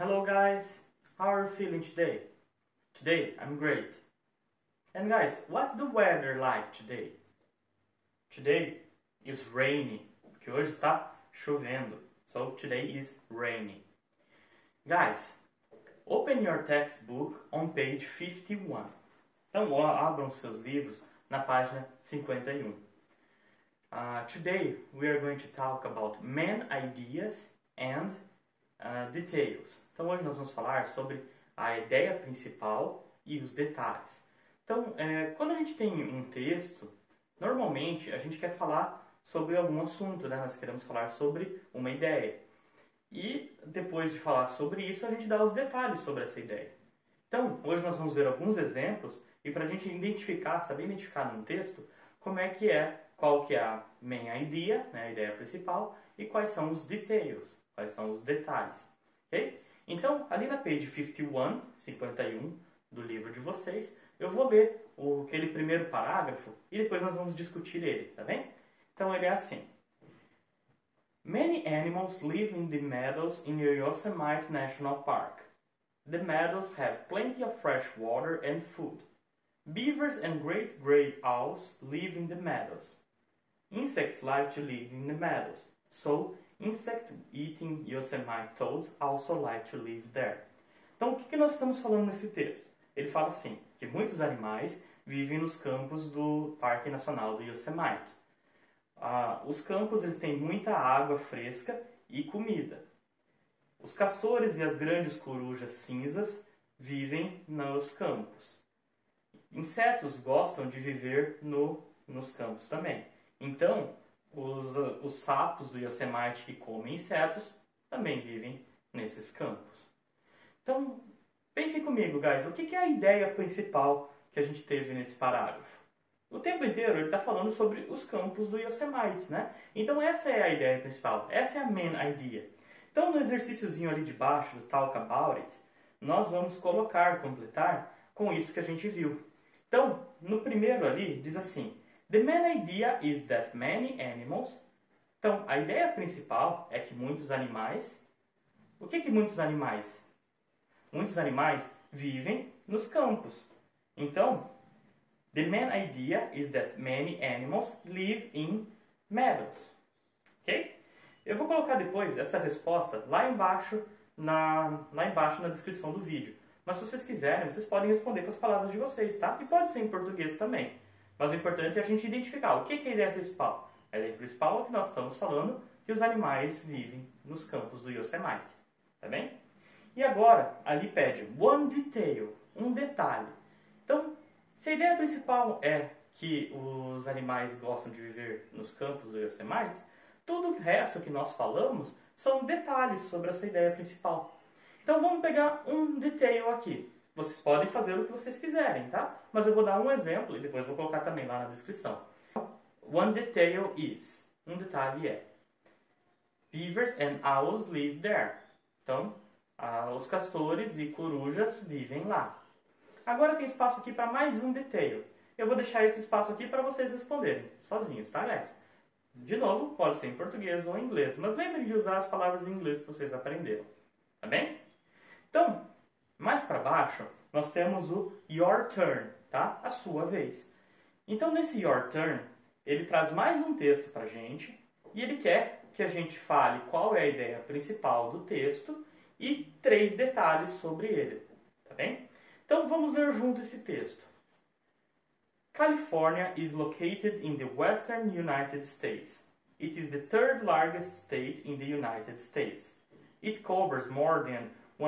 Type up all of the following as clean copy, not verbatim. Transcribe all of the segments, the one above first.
Hello guys, how are you feeling today? Today I'm great. And guys, what's the weather like today? Today is rainy, porque hoje está chovendo. So today is rainy. Guys, open your textbook on page 51. Então abram seus livros na página 51. Today we are going to talk about main ideas and details. Então hoje nós vamos falar sobre a ideia principal e os detalhes. Então, quando a gente tem um texto, normalmente a gente quer falar sobre algum assunto, né? Nós queremos falar sobre uma ideia. E depois de falar sobre isso, a gente dá os detalhes sobre essa ideia. Então, hoje nós vamos ver alguns exemplos e para a gente identificar, saber identificar num texto, qual que é a main idea, né, a ideia principal, e quais são os details, quais são os detalhes. Ok? Então, ali na page 51 do livro de vocês, eu vou ler aquele primeiro parágrafo e depois nós vamos discutir ele, tá bem? Então ele é assim. Many animals live in the meadows in Yosemite National Park. The meadows have plenty of fresh water and food. Beavers and great gray owls live in the meadows. Insects like to live in the meadows, so insect-eating Yosemite toads also like to live there. Então, o que nós estamos falando nesse texto? Ele fala assim, que muitos animais vivem nos campos do Parque Nacional do Yosemite. Os campos eles têm muita água fresca e comida. Os castores e as grandes corujas cinzas vivem nos campos. Insetos gostam de viver nos campos também. Então, os sapos do Yosemite que comem insetos também vivem nesses campos. Então, pensem comigo, guys, o que é a ideia principal que a gente teve nesse parágrafo? O tempo inteiro ele está falando sobre os campos do Yosemite, né? Então essa é a ideia principal, essa é a main idea. Então no exercíciozinho ali de baixo, do Talk About It, nós vamos completar com isso que a gente viu. Então, no primeiro ali, diz assim, The main idea is that many animals... Então, a ideia principal é que muitos animais... O que muitos animais? Muitos animais vivem nos campos. Então, the main idea is that many animals live in meadows. Ok? Eu vou colocar depois essa resposta lá embaixo na descrição do vídeo. Mas se vocês quiserem, vocês podem responder com as palavras de vocês, tá? E pode ser em português também. Mas o importante é a gente identificar o que é a ideia principal. A ideia principal é que nós estamos falando que os animais vivem nos campos do Yosemite. Tá bem? E agora, ali pede one detail, um detalhe. Então, se a ideia principal é que os animais gostam de viver nos campos do Yosemite, tudo o resto que nós falamos são detalhes sobre essa ideia principal. Então vamos pegar um detail aqui. Vocês podem fazer o que vocês quiserem, tá? Mas eu vou dar um exemplo e depois vou colocar também lá na descrição. One detail is. Um detalhe é. Beavers and owls live there. Então, os castores e corujas vivem lá. Agora tem espaço aqui para mais um detail. Eu vou deixar esse espaço aqui para vocês responderem sozinhos, tá, guys? De novo, pode ser em português ou em inglês, mas lembrem de usar as palavras em inglês que vocês aprenderam, tá bem? Então, mais para baixo, nós temos o your turn, tá? A sua vez. Então, nesse your turn, ele traz mais um texto para a gente e ele quer que a gente fale qual é a ideia principal do texto e 3 detalhes sobre ele, tá bem? Então vamos ler junto esse texto. California is located in the western United States. It is the third largest state in the United States. It covers more than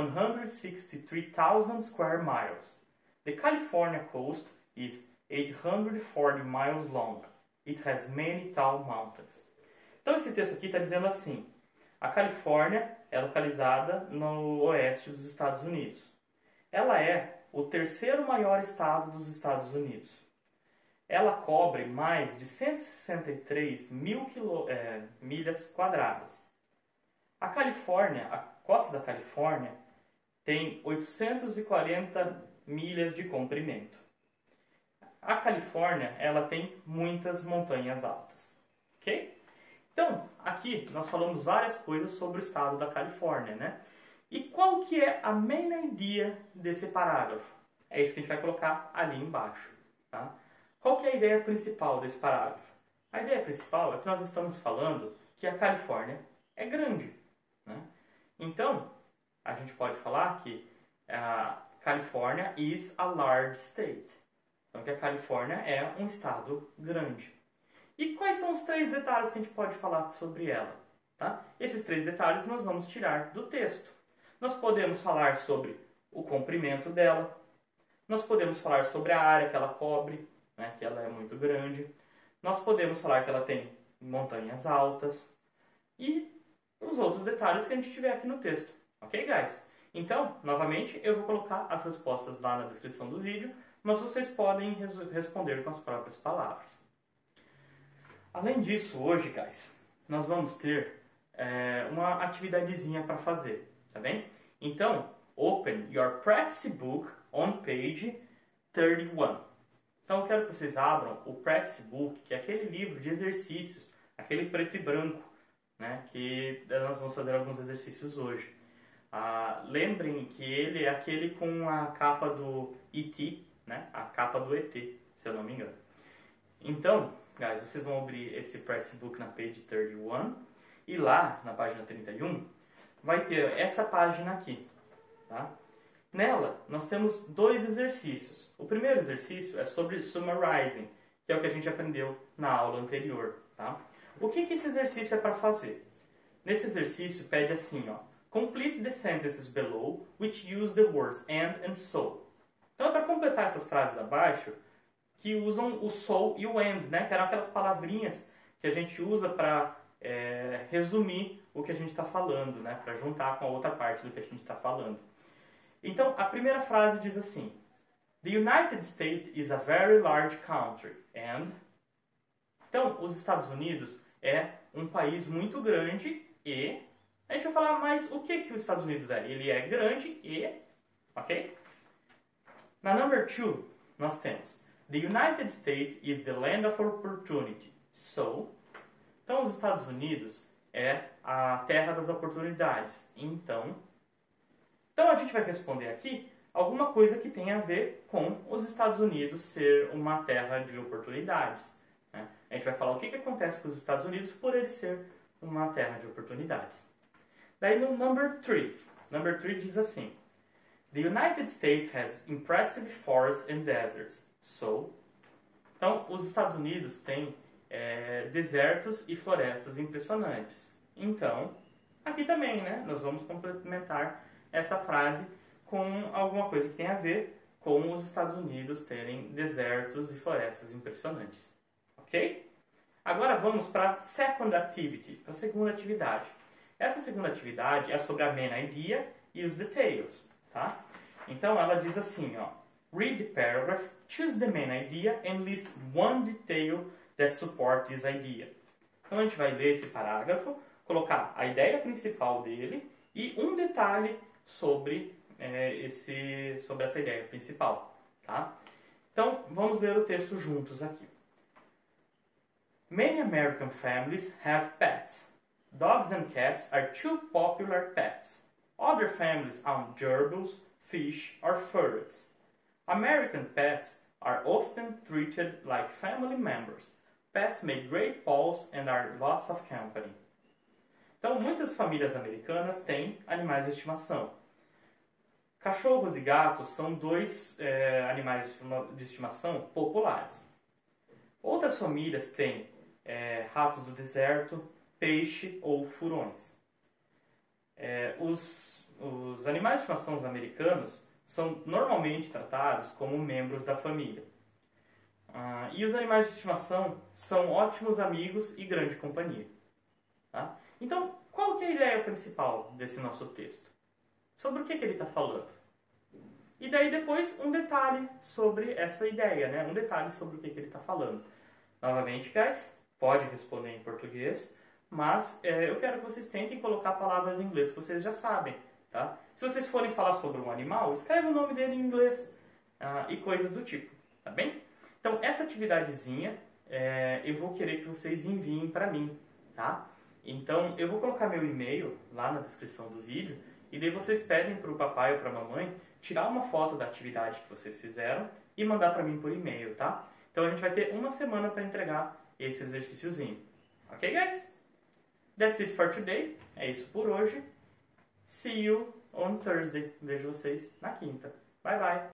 163,000 square miles. The California coast is 840 miles long. It has many tall mountains. Então esse texto aqui está dizendo assim, a Califórnia é localizada no oeste dos Estados Unidos. Ela é o terceiro maior estado dos Estados Unidos. Ela cobre mais de 163 mil milhas quadradas. A Califórnia, a costa da Califórnia, tem 840 milhas de comprimento. A Califórnia, ela tem muitas montanhas altas. Ok? Então, aqui nós falamos várias coisas sobre o estado da Califórnia, né? E qual que é a main idea desse parágrafo? É isso que a gente vai colocar ali embaixo. Tá? Qual que é a ideia principal desse parágrafo? A ideia principal é que nós estamos falando que a Califórnia é grande. Né? Então, a gente pode falar que a California is a large state. Então, que a Califórnia é um estado grande. E quais são os 3 detalhes que a gente pode falar sobre ela? Tá? Esses 3 detalhes nós vamos tirar do texto. Nós podemos falar sobre o comprimento dela. Nós podemos falar sobre a área que ela cobre, né, que ela é muito grande. Nós podemos falar que ela tem montanhas altas. E os outros detalhes que a gente tiver aqui no texto. Ok, guys? Então, novamente, eu vou colocar as respostas lá na descrição do vídeo, mas vocês podem responder com as próprias palavras. Além disso, hoje, guys, nós vamos ter uma atividadezinha para fazer, tá bem? Então, open your practice book on page 31. Então, eu quero que vocês abram o practice book, que é aquele livro de exercícios, aquele preto e branco, né, que nós vamos fazer alguns exercícios hoje. Lembrem que ele é aquele com a capa do E.T., né, a capa do E.T., se eu não me engano. Então, guys, vocês vão abrir esse practice book na page 31 e lá, na página 31, vai ter essa página aqui. Tá? Nela, nós temos 2 exercícios. O primeiro exercício é sobre summarizing, que é o que a gente aprendeu na aula anterior. Tá? O que esse exercício é para fazer? Nesse exercício pede assim, ó, complete the sentences below which use the words and so. Então é para completar essas frases abaixo que usam o so e o and, né? Que eram aquelas palavrinhas que a gente usa para resumir o que a gente está falando, né? Para juntar com a outra parte do que a gente está falando. Então a primeira frase diz assim: The United States is a very large country and... Então, os Estados Unidos é um país muito grande e... A gente vai falar mais o que os Estados Unidos é. Ele é grande e... Ok? Na number 2, nós temos The United States is the land of opportunity. So... Então, os Estados Unidos é a terra das oportunidades. Então, a gente vai responder aqui alguma coisa que tem a ver com os Estados Unidos ser uma terra de oportunidades. Né? A gente vai falar o que acontece com os Estados Unidos por ele ser uma terra de oportunidades. Daí no number 3 diz assim: The United States has impressive forests and deserts. So, então, os Estados Unidos têm desertos e florestas impressionantes. Então, aqui também, né, nós vamos complementar essa frase com alguma coisa que tem a ver com os Estados Unidos terem desertos e florestas impressionantes. Ok? Agora vamos para a second activity, para a segunda atividade. Essa segunda atividade é sobre a main idea e os details. Tá? Então ela diz assim, ó, read the paragraph, choose the main idea and list one detail that support this idea. Então a gente vai ler esse parágrafo, colocar a ideia principal dele e um detalhe sobre essa ideia principal. Tá? Então vamos ler o texto juntos aqui. Many American families have pets. Dogs and cats are two popular pets. Other families own gerbils, fish, or ferrets. American pets are often treated like family members. Pets make great pals and are lots of company. Então, muitas famílias americanas têm animais de estimação. Cachorros e gatos são 2 animais de estimação populares. Outras famílias têm ratos do deserto, peixe ou furões. Os animais de estimação americanos são normalmente tratados como membros da família. E os animais de estimação são ótimos amigos e grande companhia. Tá? Então, qual que é a ideia principal desse nosso texto? Sobre o que ele está falando? E daí depois um detalhe sobre essa ideia, né? Um detalhe sobre o que ele está falando. Novamente, guys, pode responder em português, mas eu quero que vocês tentem colocar palavras em inglês que vocês já sabem. Tá? Se vocês forem falar sobre um animal, escreve o nome dele em inglês e coisas do tipo. Tá bem? Então, essa atividadezinha eu vou querer que vocês enviem para mim. Tá? Então, eu vou colocar meu e-mail lá na descrição do vídeo E daí vocês pedem para o papai ou para a mamãe tirar uma foto da atividade que vocês fizeram e mandar para mim por e-mail, tá? Então a gente vai ter uma semana para entregar esse exercíciozinho. Ok, guys? That's it for today. É isso por hoje. See you on Thursday. Vejo vocês na quinta. Bye, bye.